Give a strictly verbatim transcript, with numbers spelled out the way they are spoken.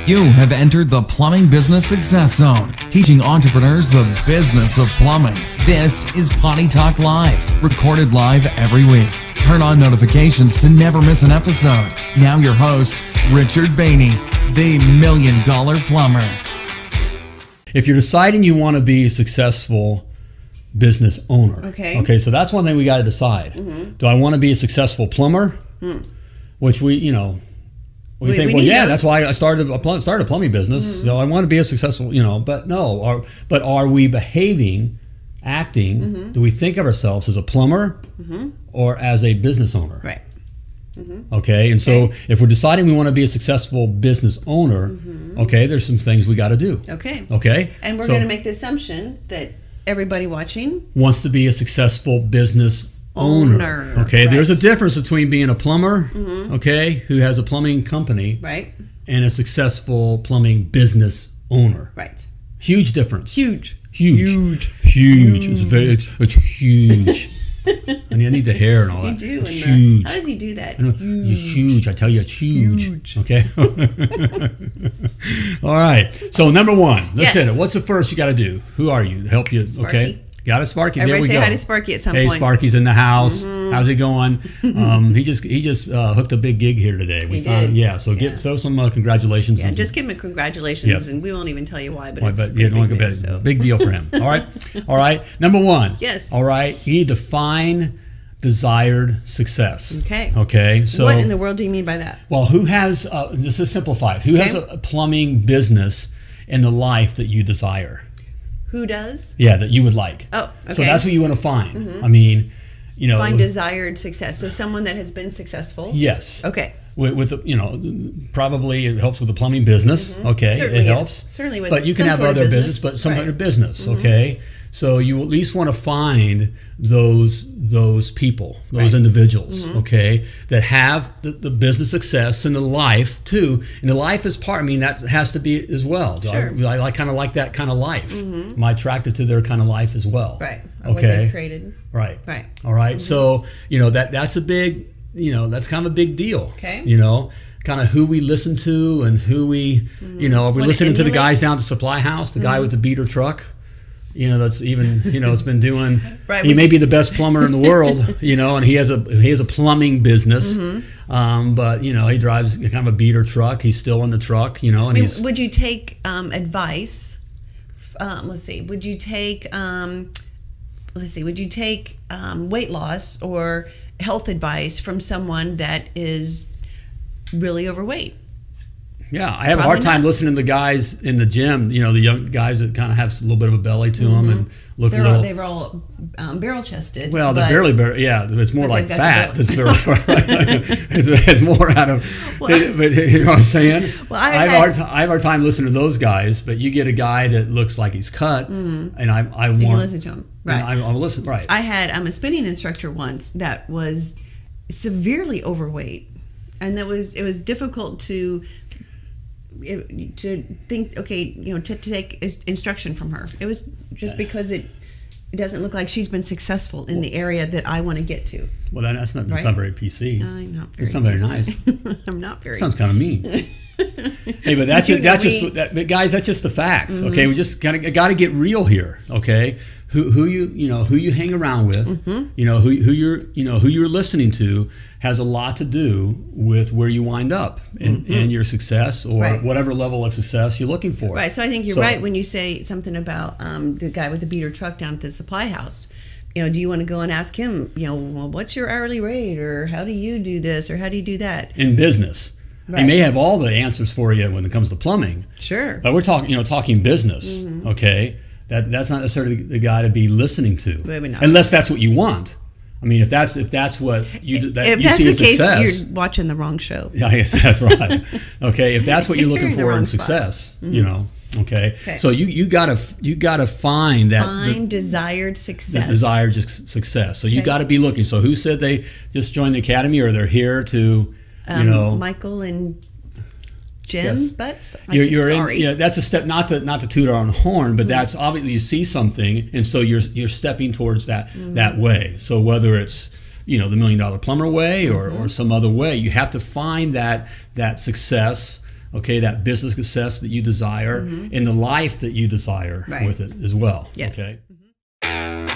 You have entered the Plumbing Business Success Zone, teaching entrepreneurs the business of plumbing. This is Potty Talk Live, recorded live every week. Turn on notifications to never miss an episode. Now your host, Richard Behney, the Million Dollar Plumber. If you're deciding you want to be a successful business owner, okay, okay, so that's one thing we got to decide. Mm-hmm. Do I want to be a successful plumber? Mm. Which we, you know, we, we think, we well, yeah, those. That's why I started a started a plumbing business. Mm-hmm. So I want to be a successful, you know, but no, are, but are we behaving, acting? Mm-hmm. Do we think of ourselves as a plumber mm-hmm. or as a business owner? Right. Mm-hmm. Okay, and so okay. if we're deciding we want to be a successful business owner, mm-hmm. okay, there's some things we got to do. Okay. Okay. And we're so, going to make the assumption that everybody watching wants to be a successful business owner. owner. Okay, right. There's a difference between being a plumber, mm-hmm. okay, who has a plumbing company, right, and a successful plumbing business owner. Right. Huge difference. Huge. Huge. Huge. Huge. It's very. It's, it's huge. I mean, I need the hair and all you that. You do. It's huge. The, how does he do that? Huge. It's huge. I tell you, it's huge. Huge. Okay. All right. So number one, let's yes. hit it. What's the first you got to do? Who are you? Help you. Sparky. Okay. Got it, Sparky. Everybody there we say go. hi to Sparky at some hey, point. Hey, Sparky's in the house. Mm-hmm. How's it going? Um, he just he just uh, hooked a big gig here today. We he found, did. Yeah. So yeah. get throw some uh, congratulations. Yeah. And, just give him a congratulations, yep. and we won't even tell you why. But, right, it's but yeah, big, big, news, so. big deal for him. All right. All right. Number one. Yes. All right. You need to find desired success. Okay. Okay. So what in the world do you mean by that? Well, who has uh, this is simplified. Who okay. has a plumbing business in the life that you desire? Who does? Yeah, that you would like. Oh, okay. So that's what you want to find. Mm-hmm. I mean, you know, find desired success. So someone that has been successful. Yes. Okay. With, with the, you know, probably it helps with the plumbing business. Mm-hmm. Okay, certainly, it yeah. helps. Certainly, with but you can some have sort other of business, business, but some right. other business. Mm-hmm. Okay, so you at least want to find those those people, those right. individuals. Mm-hmm. Okay, that have the, the business success and the life too. And the life is part. I mean, that has to be as well. Sure. I, I like kind of like that kind of life. Mm-hmm. Am I attracted to their kind of life as well? Right. Or okay. What they've created. Right. Right. All right. Mm-hmm. So you know that that's a big. You know that's kind of a big deal. Okay. You know. Kind of who we listen to and who we, mm-hmm. you know, are we what listening to the guys down at the supply house, the mm-hmm. guy with the beater truck, you know, that's even, you know, it's been doing, right, he may be the best plumber in the world, you know, and he has a he has a plumbing business, mm-hmm. um, but, you know, he drives kind of a beater truck. He's still in the truck, you know. And I mean, he's, would you take um, advice, um, let's see, would you take, um, let's see, would you take um, weight loss or health advice from someone that is really overweight? Yeah, I have Probably a hard time not. listening to the guys in the gym, you know, the young guys that kind of have a little bit of a belly to mm-hmm. them and look they're a little. All, they're all um, barrel chested. Well, they're barely, barely, yeah, it's more like fat. It's, barely, it's, it's more out of, well, but, you know what I'm saying? Well, I, I, have I, a hard time, I have a hard time listening to those guys, but you get a guy that looks like he's cut, mm-hmm. and I, I want. You can listen to him. Right. I, I listen, right. I had I'm a spinning instructor once that was severely overweight. And that was it was difficult to to think, okay, you know, to, to take instruction from her. It was just because it it doesn't look like she's been successful in the area that I want to get to. Well, that's not, that's right? not very P C. I know. It's not very nice. I'm not very. Sounds kind of mean. Hey, but that's just, that's just that, but guys. That's just the facts. Mm-hmm. Okay, we just kind of got to get real here. Okay, who who you you know who you hang around with, mm-hmm. you know who who you're you know who you're listening to has a lot to do with where you wind up in, mm-hmm. in your success or right. whatever level of success you're looking for. Right. So I think you're so, right when you say something about um, the guy with the beater truck down at the supply house. You know, do you want to go and ask him, you know, well, what's your hourly rate, or how do you do this, or how do you do that? In business. Right. He may have all the answers for you when it comes to plumbing. Sure. But we're talking, you know, talking business, mm-hmm. okay? That that's not necessarily the guy to be listening to. Maybe not. Unless that's what you want. I mean, if that's if that's what you that if you that's see the as case, success, you're watching the wrong show. Yeah, I guess that's right. Okay, if that's what you're looking You're in for the in wrong success, mm-hmm. you know, okay? okay. So you you gotta you gotta find that find the, desired success. The desired just success. So you okay. got to be looking. So who said they just joined the academy, or they're here to, you um, know, Michael and Jen yes. Butts? You're, you're sorry. in, yeah, that's a step, not to not to toot our own horn, but mm-hmm. that's obviously you see something, and so you're you're stepping towards that mm-hmm. that way. So whether it's, you know, the million dollar plumber way or, mm-hmm. or some other way, you have to find that that success okay, that business success that you desire, mm-hmm. and the life that you desire right. with it as well. Yes. Okay. Mm-hmm.